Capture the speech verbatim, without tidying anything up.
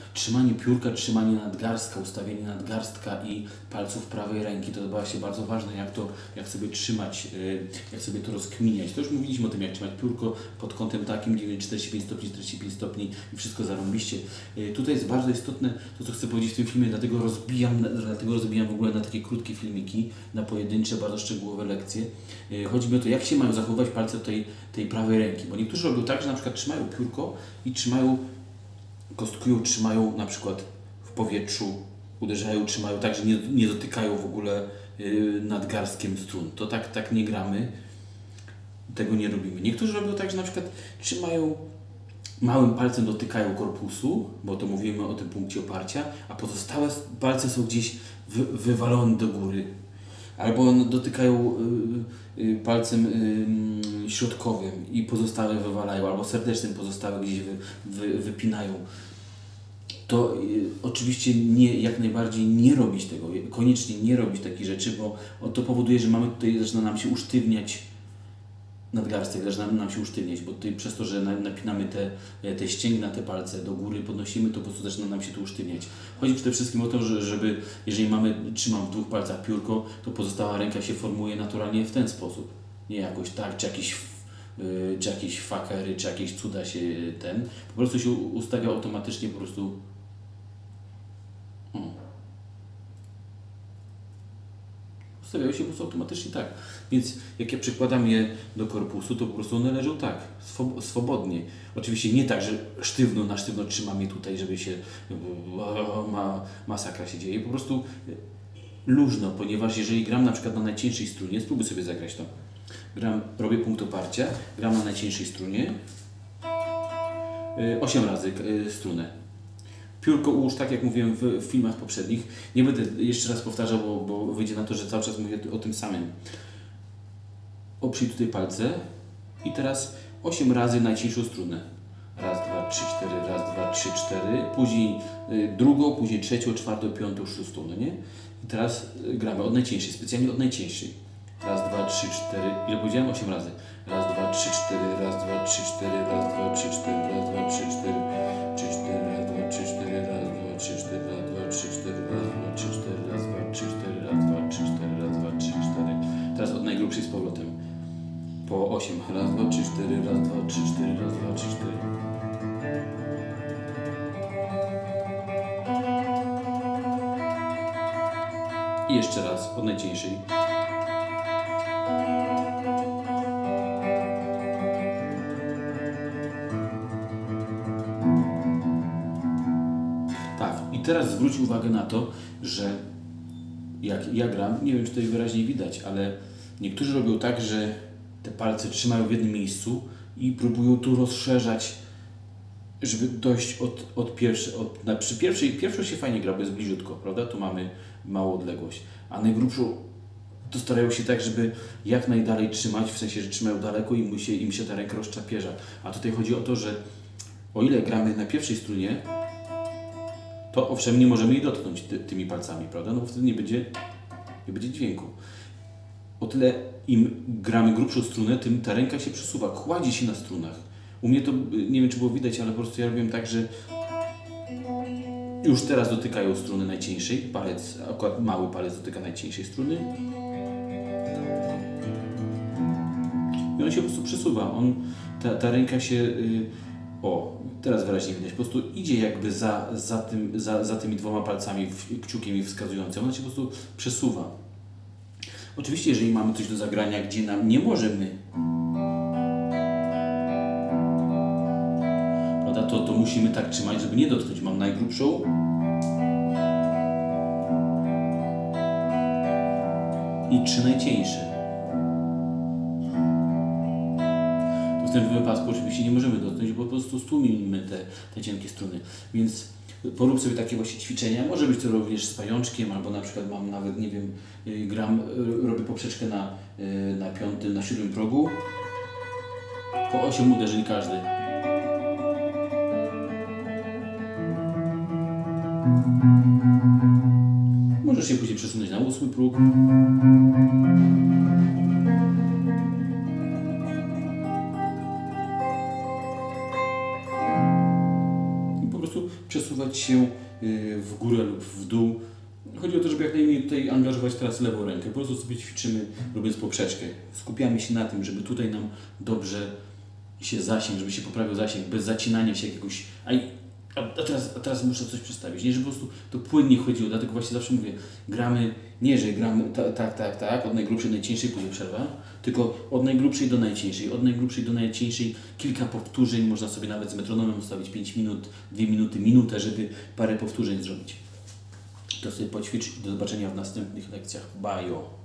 trzymanie piórka, trzymanie nadgarstka, ustawienie nadgarstka i palców prawej ręki, to chyba się bardzo ważne, jak to, jak sobie trzymać, jak sobie to rozkminiać. To już mówiliśmy o tym, jak trzymać piórko pod kątem takim, dziewięćdziesiąt czterdzieści pięć stopni, czterdzieści pięć stopni i wszystko zarąbiście. Tutaj jest bardzo istotne to, co chcę powiedzieć w tym filmie, dlatego rozbijam, dlatego rozbijam w ogóle na takie krótkie filmiki, na pojedyncze, bardzo szczegółowe lekcje. Chodzi mi o to, jak się mają zachowywać palce tej, tej prawej ręki, bo niektórzy robią tak, że na przykład trzymają piórko i trzymają, kostkują, trzymają na przykład w powietrzu, uderzają, trzymają tak, że nie, nie dotykają w ogóle yy, nadgarstkiem strun. To tak, tak nie gramy, tego nie robimy. Niektórzy robią tak, że na przykład trzymają, małym palcem dotykają korpusu, bo to mówimy o tym punkcie oparcia, a pozostałe palce są gdzieś wy, wywalone do góry. Albo dotykają y, y, palcem y, środkowym i pozostałe wywalają, albo serdecznym pozostałe gdzieś wy, wy, wypinają. To y, oczywiście nie, jak najbardziej nie robić tego, koniecznie nie robić takich rzeczy, bo to powoduje, że mamy tutaj, zaczyna nam się usztywniać nadgarstek, zaczyna nam się usztywniać, bo tutaj przez to, że napinamy te, te ścięgna, te palce do góry, podnosimy, to po prostu zaczyna nam się to usztywniać. Chodzi przede wszystkim o to, że żeby, jeżeli mamy, trzymam w dwóch palcach piórko, to pozostała ręka się formuje naturalnie w ten sposób. Nie jakoś tak, czy jakieś, yy, czy jakieś fakery, czy jakieś cuda się ten, po prostu się ustawia automatycznie po prostu. O. Ustawiają się po prostu automatycznie tak. Więc jak ja przykładam je do korpusu, to po prostu one leżą tak, swobodnie. Oczywiście nie tak, że sztywno na sztywno trzymam je tutaj, żeby się ma, masakra się dzieje. Po prostu luźno, ponieważ jeżeli gram na przykład na najcieńszej strunie, spróbuj sobie zagrać to. Gram, robię punkt oparcia, gram na najcieńszej strunie, osiem razy strunę. Piórko ułóż tak, jak mówiłem w, w filmach poprzednich. Nie będę jeszcze raz powtarzał, bo, bo wyjdzie na to, że cały czas mówię o tym samym. Oprzyj tutaj palce i teraz osiem razy najcieńszą strunę. Raz, dwa, trzy, cztery, raz, dwa, trzy, cztery. Później y, drugą, później trzecią, czwartą, piątą, szóstą, no nie? I teraz y, gramy od najcieńszej, specjalnie od najcieńszej. Raz, dwa, trzy, cztery. Ile powiedziałem? osiem razy. Raz, dwa, trzy, cztery, raz, dwa, trzy, cztery, raz, dwa, trzy, cztery, raz, dwa, trzy, cztery, trzy, cztery, raz, dwa, trzy, cztery, raz, dwa, trzy, cztery, raz, dwa, trzy, cztery, raz, dwa, trzy, cztery, raz, dwa, trzy, cztery, raz, dwa, trzy, cztery, raz, dwa, trzy, cztery. Teraz od najgrubszej z powrotem. Po osiem. Raz, dwa, trzy, cztery, raz, dwa, trzy, cztery, raz, dwa, trzy, cztery. I jeszcze raz od najcieńszej. Tak, i teraz zwróć uwagę na to, że jak ja gram, nie wiem, czy to wyraźnie widać, ale niektórzy robią tak, że te palce trzymają w jednym miejscu i próbują tu rozszerzać, żeby dojść od, od pierwszej, od, na, przy pierwszej, pierwszą się fajnie gra, bo jest bliziutko, prawda? Tu mamy małą odległość, a najgrubszą to starają się tak, żeby jak najdalej trzymać, w sensie, że trzymają daleko i im się, im się ta ręka rozczapierza. A tutaj chodzi o to, że o ile gramy na pierwszej strunie, to owszem, nie możemy jej dotknąć ty, tymi palcami, prawda? No bo wtedy nie będzie, nie będzie dźwięku. O tyle im gramy grubszą strunę, tym ta ręka się przesuwa, kładzie się na strunach. U mnie to, nie wiem czy było widać, ale po prostu ja robiłem tak, że już teraz dotykają struny najcieńszej, palec, akurat mały palec dotyka najcieńszej struny. I on się po prostu przesuwa, on, ta, ta ręka się, yy, o, teraz wyraźnie widać, po prostu idzie jakby za, za, tym, za, za tymi dwoma palcami, kciukiem i wskazującym, ona się po prostu przesuwa. Oczywiście, jeżeli mamy coś do zagrania, gdzie nam nie możemy, prawda, to, to musimy tak trzymać, żeby nie dotknąć. Mam najgrubszą i trzy najcieńsze. To w tym wypadku oczywiście nie możemy dotknąć, bo po prostu stłumimy te, te cienkie struny. Więc porób sobie takie właśnie ćwiczenia. Może być to również z pajączkiem, albo na przykład mam nawet, nie wiem, gram, robię poprzeczkę na, na piątym, na siódmym progu. Po osiem uderzeń każdy. Możesz się później przesunąć na ósmy próg. przesuwać się y, w górę lub w dół. Chodzi o to, żeby jak najmniej tutaj angażować teraz lewą rękę. Po prostu sobie ćwiczymy, robiąc poprzeczkę. Skupiamy się na tym, żeby tutaj nam dobrze się zasięg, żeby się poprawił zasięg, bez zacinania się jakiegoś... A, a, teraz, a teraz muszę coś przedstawić. Nie, żeby po prostu to płynnie chodziło, dlatego właśnie zawsze mówię, gramy, nie, że gramy tak, tak, tak, tak, od najgrubszej do najcieńszej, później przerwa, tylko od najgrubszej do najcieńszej, od najgrubszej do najcieńszej, kilka powtórzeń, można sobie nawet z metronomem ustawić pięć minut, dwie minuty, minutę, żeby parę powtórzeń zrobić. To sobie poćwicz i do zobaczenia w następnych lekcjach. Bajo!